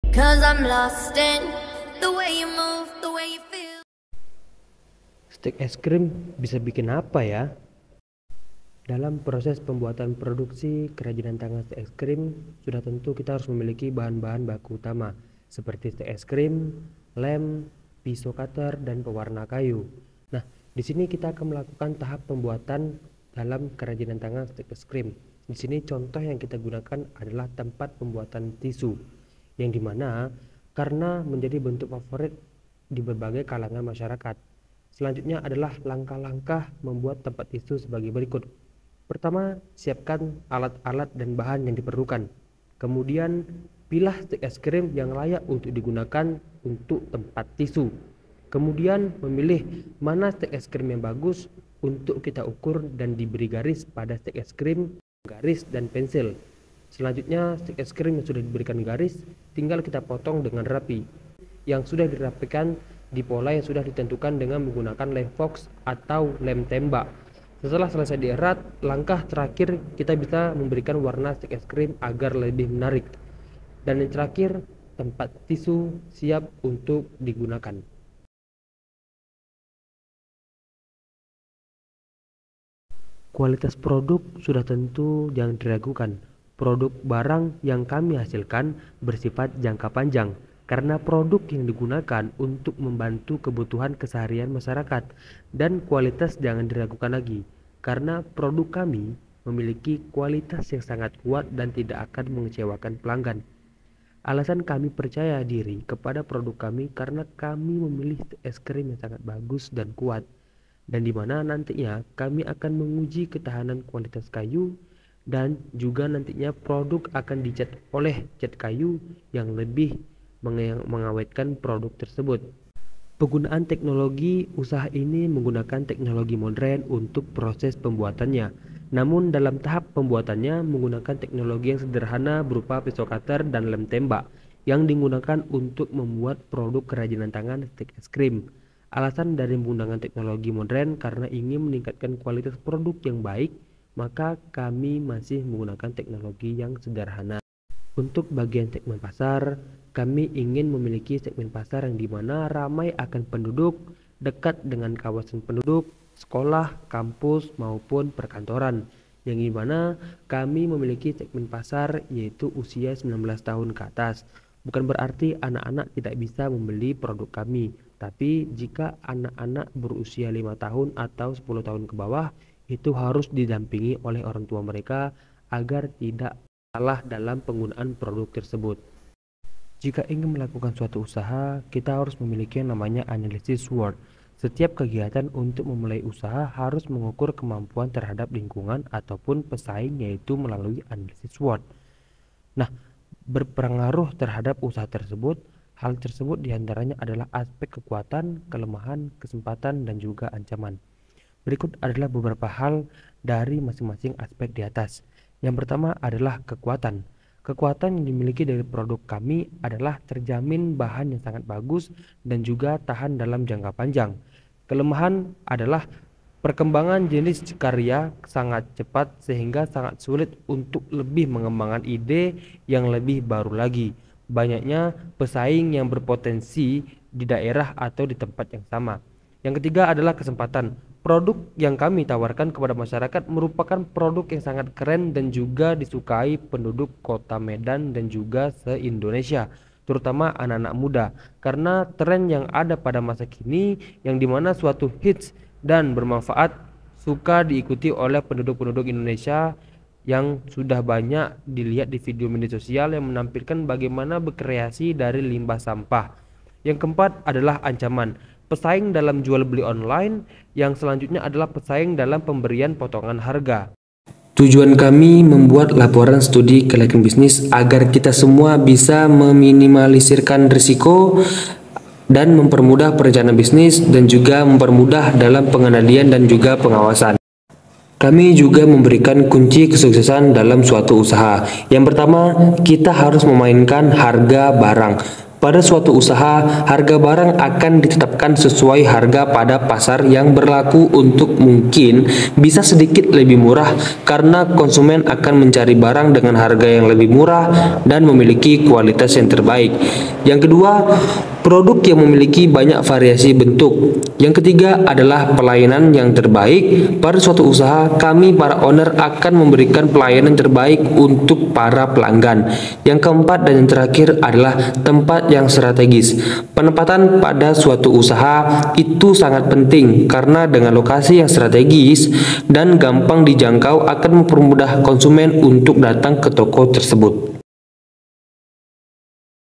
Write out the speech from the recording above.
'Cause I'm lost in the way you move, the way you feel. Stek es krim bisa bikin apa ya? Dalam proses pembuatan produksi kerajinan tangan stek es krim, sudah tentu kita harus memiliki bahan-bahan baku utama seperti stek es krim, lem, pisau cutter, dan pewarna kayu. Nah, di sini kita akan melakukan tahap pembuatan dalam kerajinan tangan stek es krim. Di sini contoh yang kita gunakan adalah tempat pembuatan tisu, yang dimana karena menjadi bentuk favorit di berbagai kalangan masyarakat. Selanjutnya adalah langkah-langkah membuat tempat tisu sebagai berikut. Pertama, siapkan alat-alat dan bahan yang diperlukan. Kemudian, pilah stek es krim yang layak untuk digunakan untuk tempat tisu. Kemudian, memilih mana stek es krim yang bagus untuk kita ukur dan diberi garis pada stek es krim, garis, dan pensil. Selanjutnya, stek es krim yang sudah diberikan garis tinggal kita potong dengan rapi. Yang sudah dirapikan di pola yang sudah ditentukan dengan menggunakan lem fox atau lem tembak. Setelah selesai dierat, langkah terakhir kita bisa memberikan warna stek es krim agar lebih menarik. Dan yang terakhir, tempat tisu siap untuk digunakan. Kualitas produk sudah tentu jangan diragukan. Produk barang yang kami hasilkan bersifat jangka panjang, karena produk yang digunakan untuk membantu kebutuhan keseharian masyarakat, dan kualitas jangan diragukan lagi, karena produk kami memiliki kualitas yang sangat kuat dan tidak akan mengecewakan pelanggan. Alasan kami percaya diri kepada produk kami karena kami memilih es krim yang sangat bagus dan kuat, dan di mana nantinya kami akan menguji ketahanan kualitas kayu, dan juga nantinya produk akan dicat oleh cat kayu yang lebih mengawetkan produk tersebut. Penggunaan teknologi usaha ini menggunakan teknologi modern untuk proses pembuatannya. Namun dalam tahap pembuatannya menggunakan teknologi yang sederhana berupa pisau cutter dan lem tembak yang digunakan untuk membuat produk kerajinan tangan stek es krim. Alasan dari menggunakan teknologi modern karena ingin meningkatkan kualitas produk yang baik, maka kami masih menggunakan teknologi yang sederhana. Untuk bagian segmen pasar, kami ingin memiliki segmen pasar yang dimana ramai akan penduduk, dekat dengan kawasan penduduk, sekolah, kampus, maupun perkantoran. Yang dimana kami memiliki segmen pasar yaitu usia 19 tahun ke atas. Bukan berarti anak-anak tidak bisa membeli produk kami, tapi jika anak-anak berusia 5 tahun atau 10 tahun ke bawah, itu harus didampingi oleh orang tua mereka agar tidak salah dalam penggunaan produk tersebut. Jika ingin melakukan suatu usaha, kita harus memiliki yang namanya analisis SWOT. Setiap kegiatan untuk memulai usaha harus mengukur kemampuan terhadap lingkungan ataupun pesaing, yaitu melalui analisis SWOT. Nah, berpengaruh terhadap usaha tersebut. Hal tersebut diantaranya adalah aspek kekuatan, kelemahan, kesempatan, dan juga ancaman. Berikut adalah beberapa hal dari masing-masing aspek di atas. Yang pertama adalah kekuatan. Kekuatan yang dimiliki dari produk kami adalah terjamin bahan yang sangat bagus dan juga tahan dalam jangka panjang. Kelemahan adalah perkembangan jenis karya sangat cepat sehingga sangat sulit untuk lebih mengembangkan ide yang lebih baru lagi. Banyaknya pesaing yang berpotensi di daerah atau di tempat yang sama. Yang ketiga adalah kesempatan. Produk yang kami tawarkan kepada masyarakat merupakan produk yang sangat keren dan juga disukai penduduk kota Medan dan juga se-Indonesia, terutama anak-anak muda, karena tren yang ada pada masa kini yang dimana suatu hits dan bermanfaat suka diikuti oleh penduduk-penduduk Indonesia yang sudah banyak dilihat di video media sosial yang menampilkan bagaimana berkreasi dari limbah sampah. Yang keempat adalah ancaman. Pesaing dalam jual beli online, yang selanjutnya adalah pesaing dalam pemberian potongan harga. Tujuan kami membuat laporan studi kelayakan bisnis agar kita semua bisa meminimalisirkan risiko dan mempermudah perencanaan bisnis dan juga mempermudah dalam pengendalian dan juga pengawasan. Kami juga memberikan kunci kesuksesan dalam suatu usaha. Yang pertama, kita harus memainkan harga barang. Pada suatu usaha, harga barang akan ditetapkan sesuai harga pada pasar yang berlaku untuk mungkin bisa sedikit lebih murah karena konsumen akan mencari barang dengan harga yang lebih murah dan memiliki kualitas yang terbaik. Yang kedua, produk yang memiliki banyak variasi bentuk. Yang ketiga adalah pelayanan yang terbaik. Pada suatu usaha, kami para owner akan memberikan pelayanan terbaik untuk para pelanggan. Yang keempat dan yang terakhir adalah tempat yang strategis. Penempatan pada suatu usaha itu sangat penting karena dengan lokasi yang strategis dan gampang dijangkau akan mempermudah konsumen untuk datang ke toko tersebut.